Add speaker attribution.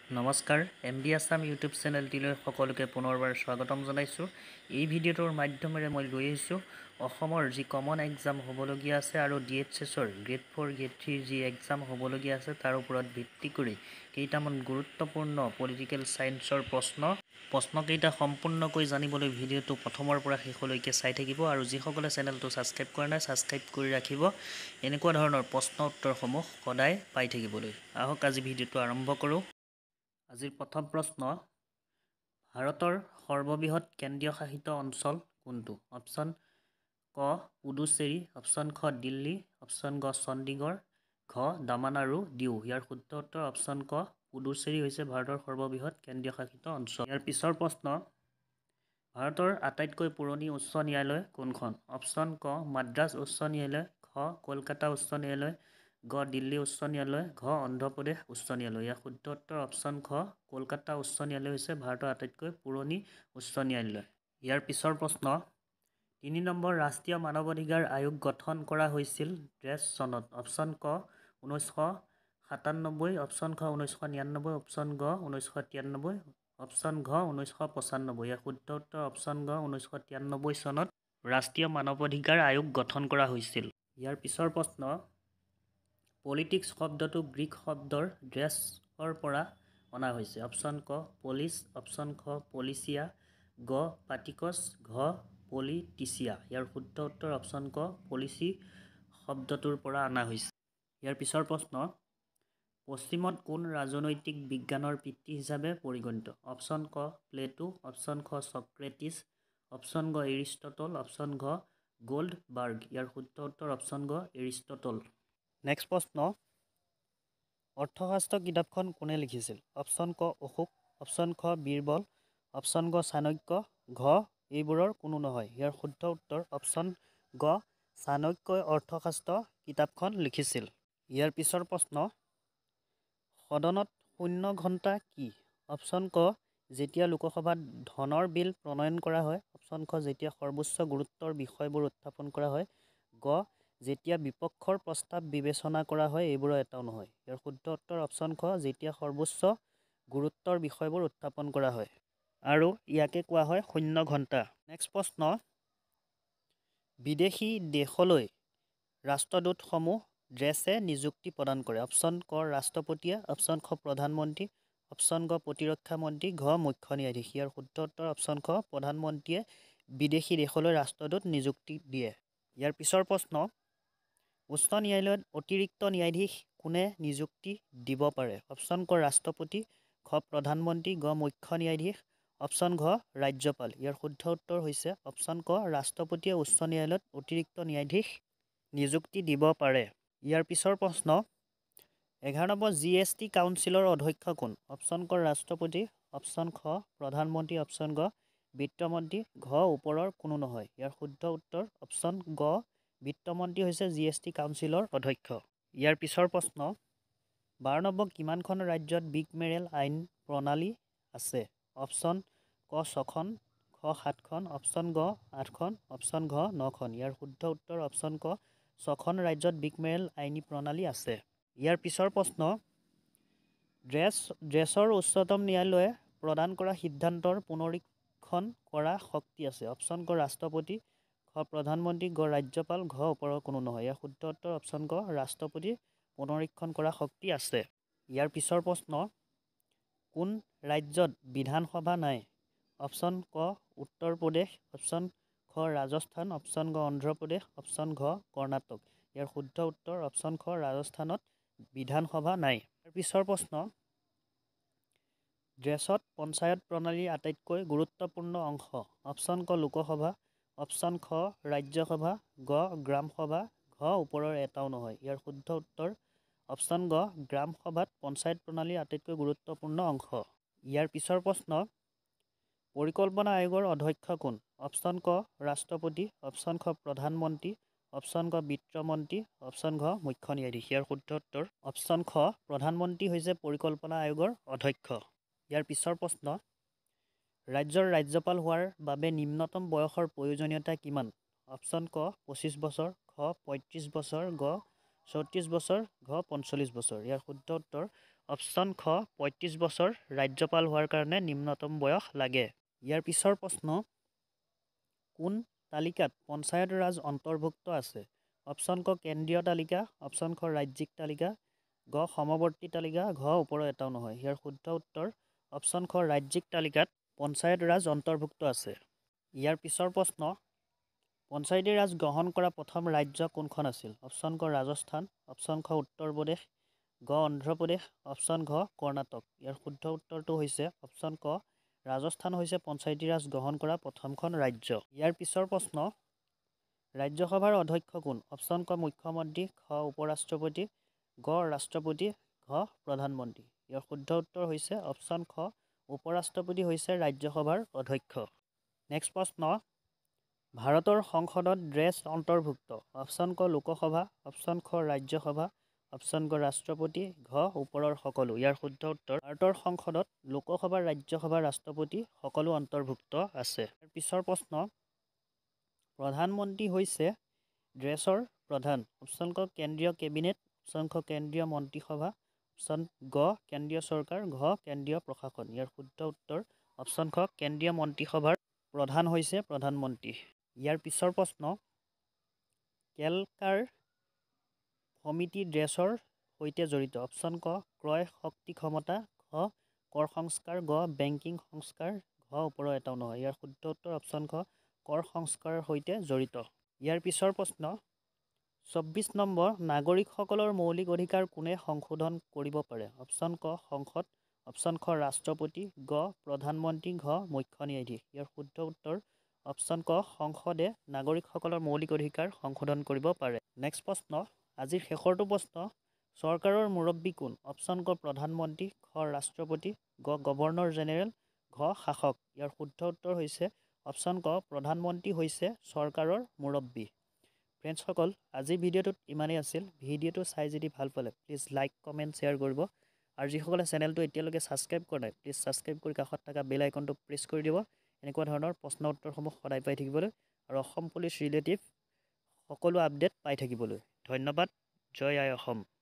Speaker 1: নমস্কাৰ আছাম ইউটিউব চেনেলটিলৈ সকলোকে পুনৰবাৰ স্বাগতম জনাইছোঁ। এই ভিডিঅ'টোৰ মাধ্যমেৰে মই লৈ আহিছোঁ অসমৰ যি কমন এক্সাম হ'বলগীয়া আছে আৰু DHSৰ গ্ৰেড 4 গ্ৰেড 3 যি এক্সাম হ'বলগীয়া আছে তাৰ ওপৰত ভিত্তি কৰি কেইটামান গুৰুত্বপূৰ্ণ পলিটিকেল ছায়েন্সৰ প্ৰশ্নকেইটা সম্পূৰ্ণকৈ জানিবলৈ ভিডিঅ'টো প্ৰথমৰ পৰা শেষলৈকে চাই থাকিব আৰু যিসকলে চেনেলটো ছাবস্ক্ৰাইব কৰা নাই ছাবস্ক্ৰাইব কৰি ৰাখিব এনেকুৱা ধৰণৰ প্ৰশ্ন উত্তৰসমূহ সদায় পাই থাকিবলৈ। আহক আজি ভিডিঅ'টো আৰম্ভ কৰোঁ। আজিৰ প্ৰথম প্ৰশ্ন, ভাৰতৰ সৰ্ববৃহৎ কেন্দ্ৰীয় শাসিত অঞ্চল কোনটো? অপশ্যন ক পুডুচেৰী, অপশ্যন খ দিল্লী, অপশ্যন গ চণ্ডীগড়, ঘ দামান আৰু দিউ। ইয়াৰ শুদ্ধ উত্তৰ অপশ্যন ক পুডুচেৰী হৈছে ভাৰতৰ সৰ্ববৃহৎ কেন্দ্ৰীয় শাসিত অঞ্চল। ইয়াৰ পিছৰ প্ৰশ্ন, ভাৰতৰ আটাইতকৈ পুৰণি উচ্চ ন্যায়ালয় কোনখন? অপশ্যন ক মাদ্ৰাজ উচ্চ ন্যায়ালয়, খ কলকাতা উচ্চ ন্যায়ালয়, গ দিল্লী উচ্চ ন্যায়ালয়, ঘ অন্ধ্ৰপ্ৰদেশ উচ্চ ন্যায়ালয়। ইয়াৰ শুদ্ধ উত্তৰ অপশ্যন খ কলকাতা উচ্চ ন্যায়ালয় হৈছে ভাৰতৰ আটাইতকৈ পুৰণি উচ্চ ন্যায়ালয়। ইয়াৰ পিছৰ প্ৰশ্ন, ৩ নম্বৰ ৰাষ্ট্ৰীয় মানৱ অধিকাৰ আয়োগ গঠন কৰা হৈছিল ড্ৰেছ চনত? অপশ্যন ক 1997, অপশ্যন খ 1999, অপশ্যন গ 1993, অপশ্যন ঘ 1995। ইয়াৰ শুদ্ধ উত্তৰ অপশ্যন গ 1993 চনত ৰাষ্ট্ৰীয় মানৱ অধিকাৰ আয়োগ গঠন কৰা হৈছিল। ইয়াৰ পিছৰ প্ৰশ্ন, পলিটিক্স শব্দটো গ্ৰীক শব্দৰ ড্ৰেছৰ পৰা অনা হৈছে? অপশ্যন ক পলিচ, অপশ্যন খ পলিচিয়া, গ পাটিকছ, ঘ পলিটিচিয়া। ইয়াৰ শুদ্ধ উত্তৰ অপশ্যন ক পলিচি শব্দটোৰ পৰা অনা হৈছে। ইয়াৰ পিছৰ প্ৰশ্ন, পশ্চিমত কোন ৰাজনৈতিক বিজ্ঞানৰ পিতৃ হিচাপে পৰিগণিত? অপশ্যন ক প্লেটো, অপশ্যন খ ছক্ৰেটিছ, অপশ্যন গ এৰিষ্টটল, অপশ্যন ঘ গোল্ডবাৰ্গ। ইয়াৰ শুদ্ধ উত্তৰ অপশ্যন গ এৰিষ্টটল। নেক্সট প্ৰশ্ন, অৰ্থশাস্ত্ৰ কিতাপখন কোনে লিখিছিল? অপশ্যন ক অশোক, অপশ্যন খ বীৰবল, অপশ্যন গ চাণক্য, ঘ এইবোৰৰ কোনো নহয়। ইয়াৰ শুদ্ধ উত্তৰ অপশ্যন গ চাণক্যই অৰ্থশাস্ত্ৰ কিতাপখন লিখিছিল। ইয়াৰ পিছৰ প্ৰশ্ন, সদনত শূন্য ঘণ্টা কি? অপশ্যন ক যেতিয়া লোকসভাত ধনৰ বিল প্ৰণয়ন কৰা হয়, অপশ্যন খ যেতিয়া সৰ্বোচ্চ গুৰুত্বৰ বিষয়বোৰ উত্থাপন কৰা হয়, গ যেতিয়া বিপক্ষৰ প্ৰস্তাৱ বিবেচনা কৰা হয়। এইবোৰৰ এটাও নহয়। ইয়াৰ শুদ্ধ উত্তৰ অপশ্যন খ যেতিয়া সৰ্বোচ্চ গুৰুত্বৰ বিষয়বোৰ উত্থাপন কৰা হয় আৰু ইয়াকে কোৱা হয় শূন্য ঘণ্টা। নেক্সট প্ৰশ্ন, বিদেশী দেশলৈ ৰাষ্ট্ৰদূতসমূহ ড্ৰেছে নিযুক্তি প্ৰদান কৰে? অপশ্যন ক ৰাষ্ট্ৰপতিয়ে, অপশ্যন খ প্ৰধানমন্ত্ৰী, অপশ্যন গ প্ৰতিৰক্ষা মন্ত্ৰী, ঘ মুখ্য ন্যায়াধীশ। ইয়াৰ শুদ্ধ উত্তৰ অপশ্যন খ প্ৰধানমন্ত্ৰীয়ে বিদেশী দেশলৈ ৰাষ্ট্ৰদূত নিযুক্তি দিয়ে। ইয়াৰ পিছৰ প্ৰশ্ন, উচ্চ ন্যায়ালয়ত অতিৰিক্ত ন্যায়াধীশ কোনে নিযুক্তি দিব পাৰে? অপশ্যন ক ৰাষ্ট্ৰপতি, খ প্ৰধানমন্ত্ৰী, গ মুখ্য ন্যায়াধীশ, অপশ্যন ঘ ৰাজ্যপাল। ইয়াৰ শুদ্ধ উত্তৰ হৈছে অপশ্যন ক ৰাষ্ট্ৰপতিয়ে উচ্চ ন্যায়ালয়ত অতিৰিক্ত ন্যায়াধীশ নিযুক্তি দিব পাৰে। ইয়াৰ পিছৰ প্ৰশ্ন, 11 নম্বৰ GST কাউন্সিলৰ অধ্যক্ষ কোন? অপশ্যন ক ৰাষ্ট্ৰপতি, অপশ্যন খ প্ৰধানমন্ত্ৰী, অপশ্যন গ বিত্তমন্ত্ৰী, ঘ ওপৰৰ কোনো নহয়। ইয়াৰ শুদ্ধ উত্তৰ অপশ্যন গ বিত্তমন্ত্ৰী হৈছে GST কাউন্সিলৰ অধ্যক্ষ। ইয়াৰ পিছৰ প্ৰশ্ন, 12 নম্বৰ কিমানখন ৰাজ্যত বিগমেৰেল আইন প্ৰণালী আছে? অপশ্যন ক 6খন, খ 7খন, অপশ্যন গ 8খন, অপশ্যন ঘ 9খন। ইয়াৰ শুদ্ধ উত্তৰ অপশ্যন ক 6খন ৰাজ্যত বিগমেৰেল আইনী প্ৰণালী আছে। ইয়াৰ পিছৰ প্ৰশ্ন, ড্ৰেছৰ উচ্চতম ন্যায়ালয়ে প্ৰদান কৰা সিদ্ধান্তৰ পুনৰীক্ষণ কৰা শক্তি আছে? অপশ্যন ক ৰাষ্ট্ৰপতি, খ প্ৰধানমন্ত্ৰী, গ ৰাজ্যপাল, ঘ ওপৰৰ কোনো নহয়। ইয়াৰ শুদ্ধ উত্তৰ অপশ্যন ক ৰাষ্ট্ৰপতিৰ পুনৰীক্ষণ কৰা শক্তি আছে। ইয়াৰ পিছৰ প্ৰশ্ন, কোন ৰাজ্যত বিধানসভা নাই? অপশ্যন ক উত্তৰ প্ৰদেশ, অপশ্যন খ ৰাজস্থান, অপশ্যন গ অন্ধ্ৰপ্ৰদেশ, অপশ্যন ঘ কৰ্ণাটক। ইয়াৰ শুদ্ধ উত্তৰ অপশ্যন খ ৰাজস্থানত বিধানসভা নাই। ইয়াৰ পিছৰ প্ৰশ্ন, ড্ৰেছত পঞ্চায়ত প্ৰণালীৰ আটাইতকৈ গুৰুত্বপূৰ্ণ অংশ? অপশ্যন ক লোকসভা, অপশ্যন খ ৰাজ্যসভা, গ গ্ৰামসভা, ঘ ওপৰৰ এটাও নহয়। ইয়াৰ শুদ্ধ উত্তৰ অপশ্যন গ গ্ৰাম সভাত পঞ্চায়ত প্ৰণালীৰ আটাইতকৈ গুৰুত্বপূৰ্ণ অংশ। ইয়াৰ পিছৰ প্ৰশ্ন, পৰিকল্পনা আয়োগৰ অধ্যক্ষ কোন? অপশ্যন ক ৰাষ্ট্ৰপতি, অপশ্যন খ প্ৰধানমন্ত্ৰী, অপশ্যন গ বিত্তমন্ত্ৰী, অপশ্যন ঘ মুখ্য ন্যায়াধীশ। ইয়াৰ শুদ্ধ উত্তৰ অপশ্যন খ প্ৰধানমন্ত্ৰী হৈছে পৰিকল্পনা আয়োগৰ অধ্যক্ষ। ইয়াৰ পিছৰ প্ৰশ্ন, ৰাজ্যৰ ৰাজ্যপাল হোৱাৰ বাবে নিম্নতম বয়সৰ প্ৰয়োজনীয়তা কিমান? অপশ্যন ক 25 বছৰ, খ 35 বছৰ, গ 34 বছৰ, ঘ 45 বছৰ। ইয়াৰ শুদ্ধ উত্তৰ অপশ্যন খ ৩৫ বছৰ ৰাজ্যপাল হোৱাৰ কাৰণে নিম্নতম বয়স লাগে। ইয়াৰ পিছৰ প্ৰশ্ন, কোন তালিকাত পঞ্চায়ত ৰাজ অন্তৰ্ভুক্ত আছে? অপশ্যন ক কেন্দ্ৰীয় তালিকা, অপশ্যন খ ৰাজ্যিক তালিকা, গ সমৱৰ্তী তালিকা, ঘ ওপৰৰ এটাও নহয়। ইয়াৰ শুদ্ধ উত্তৰ অপশ্যন খ ৰাজ্যিক তালিকাত পঞ্চায়ত ৰাজ অন্তৰ্ভুক্ত আছে। ইয়াৰ পিছৰ প্ৰশ্ন, পঞ্চায়তী ৰাজ গ্ৰহণ কৰা প্ৰথম ৰাজ্য কোনখন আছিল? অপশ্যন ক ৰাজস্থান, অপশ্যন খ উত্তৰ প্ৰদেশ, গ অন্ধ্ৰপ্ৰদেশ, অপশ্যন ঘ কৰ্ণাটক। ইয়াৰ শুদ্ধ উত্তৰটো হৈছে অপশ্যন ক ৰাজস্থান হৈছে পঞ্চায়তী ৰাজ গ্ৰহণ কৰা প্ৰথমখন ৰাজ্য। ইয়াৰ পিছৰ প্ৰশ্ন, ৰাজ্যসভাৰ অধ্যক্ষ কোন? অপশ্যন ক মুখ্যমন্ত্ৰী, খ উপৰাষ্ট্ৰপতি, গ ৰাষ্ট্ৰপতি, ঘ প্ৰধানমন্ত্ৰী। ইয়াৰ শুদ্ধ উত্তৰ হৈছে অপশ্যন খ উপৰাষ্ট্ৰপতি হৈছে ৰাজ্যসভাৰ অধ্যক্ষ। নেক্সট প্ৰশ্ন, ভাৰতৰ সংসদত ড্ৰেছ অন্তৰ্ভুক্ত? অপশ্যন ক লোকসভা, অপশ্যন খ ৰাজ্যসভা, অপশ্যন ক ৰাষ্ট্ৰপতি, ঘ ওপৰৰ সকলো। ইয়াৰ শুদ্ধ উত্তৰ ভাৰতৰ সংসদত লোকসভা, ৰাজ্যসভা, ৰাষ্ট্ৰপতি সকলো অন্তৰ্ভুক্ত আছে। ইয়াৰ পিছৰ প্ৰশ্ন, প্ৰধানমন্ত্ৰী হৈছে ড্ৰেছৰ প্ৰধান? অপশ্যন ক কেন্দ্ৰীয় কেবিনেট, অপশ্যন খ কেন্দ্ৰীয় মন্ত্ৰীসভা, অপশ্যন গ কেন্দ্ৰীয় চৰকাৰ, ঘ কেন্দ্ৰীয় প্ৰশাসন। ইয়াৰ শুদ্ধ উত্তৰ অপশ্যন খ কেন্দ্ৰীয় মন্ত্ৰীসভাৰ প্ৰধান হৈছে প্ৰধানমন্ত্ৰী। ইয়াৰ পিছৰ প্ৰশ্ন, কেলকাৰ সমিতি ড্ৰেছৰ সৈতে জড়িত? অপশ্যন ক ক্ৰয় শক্তি ক্ষমতা, ঘ কৰ সংস্কাৰ, গ বেংকিং সংস্কাৰ, ঘ ওপৰৰ এটাও নহয়। ইয়াৰ শুদ্ধ উত্তৰ অপশ্যন খ কৰ সংস্কাৰৰ সৈতে জড়িত। ইয়াৰ পিছৰ প্ৰশ্ন, ২৪ নম্বৰ, নাগৰিকসকলৰ মৌলিক অধিকাৰ কোনে সংশোধন কৰিব পাৰে? অপশ্যন ক সংসদ, অপশ্যন খ ৰাষ্ট্ৰপতি, গ প্ৰধানমন্ত্ৰী, ঘ মুখ্য ন্যায়াধীশ। ইয়াৰ শুদ্ধ উত্তৰ অপশ্যন ক সংসদে নাগৰিকসকলৰ মৌলিক অধিকাৰ সংশোধন কৰিব পাৰে। নেক্সট প্ৰশ্ন, আজিৰ শেষৰটো প্ৰশ্ন, চৰকাৰৰ মুৰব্বী কোন? অপশ্যন ক প্ৰধানমন্ত্ৰী, খ ৰাষ্ট্ৰপতি, গ গভৰ্ণৰ জেনেৰেল, ঘ শাসক। ইয়াৰ শুদ্ধ উত্তৰ হৈছে অপশ্যন ক প্ৰধানমন্ত্ৰী হৈছে চৰকাৰৰ মুৰব্বী। ফ্ৰেণ্ডছসকল, আজিৰ ভিডিঅ'টোত ইমানেই আছিল। ভিডিঅ'টো চাই যদি ভাল পালে প্লিজ লাইক, কমেণ্ট, শ্বেয়াৰ কৰিব। আৰু যিসকলে চেনেলটো এতিয়ালৈকে ছাবস্ক্ৰাইব কৰা নাই প্লিজ ছাবস্ক্ৰাইব কৰি কাষত থকা বেল আইকনটো প্ৰেছ কৰি দিব, এনেকুৱা ধৰণৰ প্ৰশ্ন উত্তৰসমূহ সদায় পাই থাকিবলৈ আৰু অসম পুলিচ ৰিলেটিভ সকলো আপডেট পাই থাকিবলৈ। ধন্যবাদ। জয় আই অসম।